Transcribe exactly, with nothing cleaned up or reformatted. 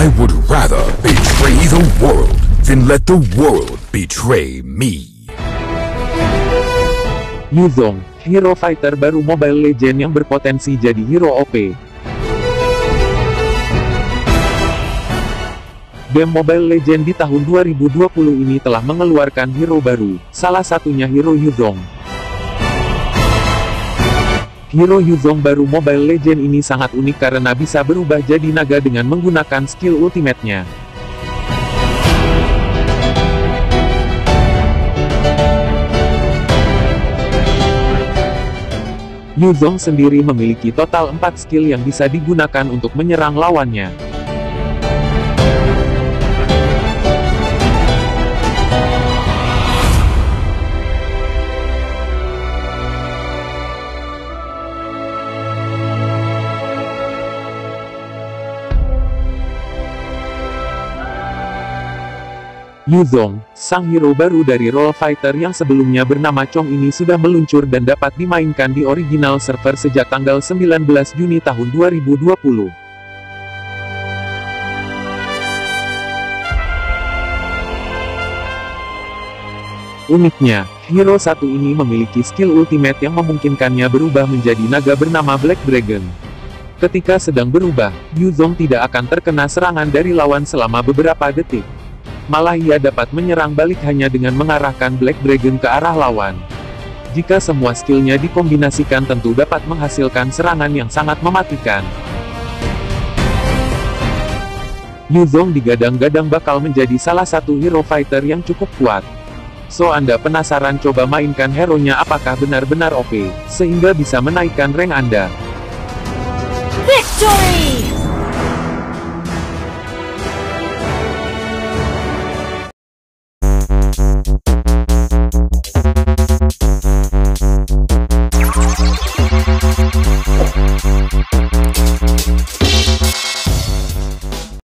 I would rather betray the world than let the world betray me. Yuzong, hero fighter baru Mobile Legends yang berpotensi jadi hero O P. Game Mobile Legends di tahun dua ribu dua puluh ini telah mengeluarkan hero baru, salah satunya hero Yuzong. Hero Yuzong baru Mobile Legends ini sangat unik karena bisa berubah jadi naga dengan menggunakan skill ultimate-nya. Yuzong sendiri memiliki total empat skill yang bisa digunakan untuk menyerang lawannya. Yuzong, sang hero baru dari role fighter yang sebelumnya bernama Chong ini sudah meluncur dan dapat dimainkan di original server sejak tanggal sembilan belas Juni tahun dua ribu dua puluh. Uniknya, hero satu ini memiliki skill ultimate yang memungkinkannya berubah menjadi naga bernama Black Dragon. Ketika sedang berubah, Yuzong tidak akan terkena serangan dari lawan selama beberapa detik. Malah ia dapat menyerang balik hanya dengan mengarahkan Black Dragon ke arah lawan. Jika semua skillnya dikombinasikan tentu dapat menghasilkan serangan yang sangat mematikan. Yuzong digadang-gadang bakal menjadi salah satu hero fighter yang cukup kuat. So Anda penasaran coba mainkan hero-nya apakah benar-benar O P, sehingga bisa menaikkan rank Anda. Victory!